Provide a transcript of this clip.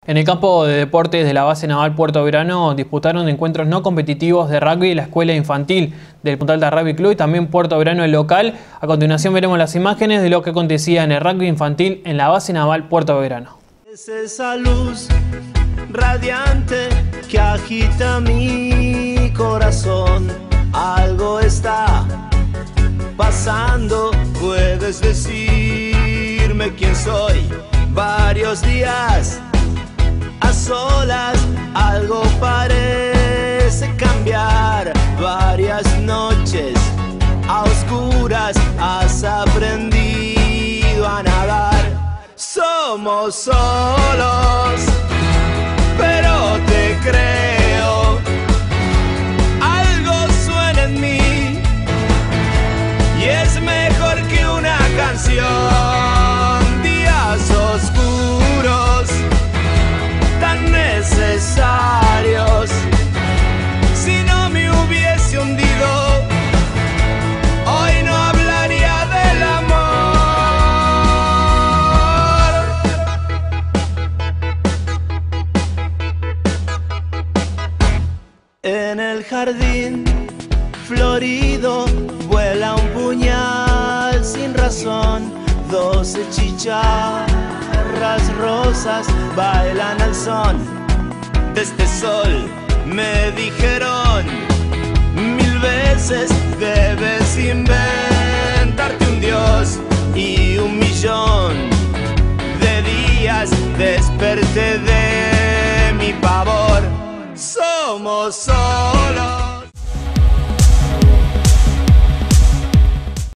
En el campo de deportes de la base naval Puerto Belgrano disputaron encuentros no competitivos de rugby la escuela infantil del Punta Alta Rugby Club y también Puerto Belgrano el local. A continuación veremos las imágenes de lo que acontecía en el rugby infantil en la base naval Puerto Belgrano. Es esa luz radiante que agita mi corazón. Algo está pasando, puedes decirme quién soy. Varios días a solas, algo parece cambiar. Varias noches a oscuras has aprendido a nadar. Somos solos, pero te creo. Algo suena en mí y es mejor que una canción. Días oscuros tan necesarios. Si no me hubiese hundido, hoy no hablaría del amor. En el jardín florido vuela un puñal sin razón. 12 chicharras rosas bailan al son de este sol. Me dijeron 1000 veces debes inventarte un dios, y 1.000.000 de días desperté de mi pavor. Somos solos.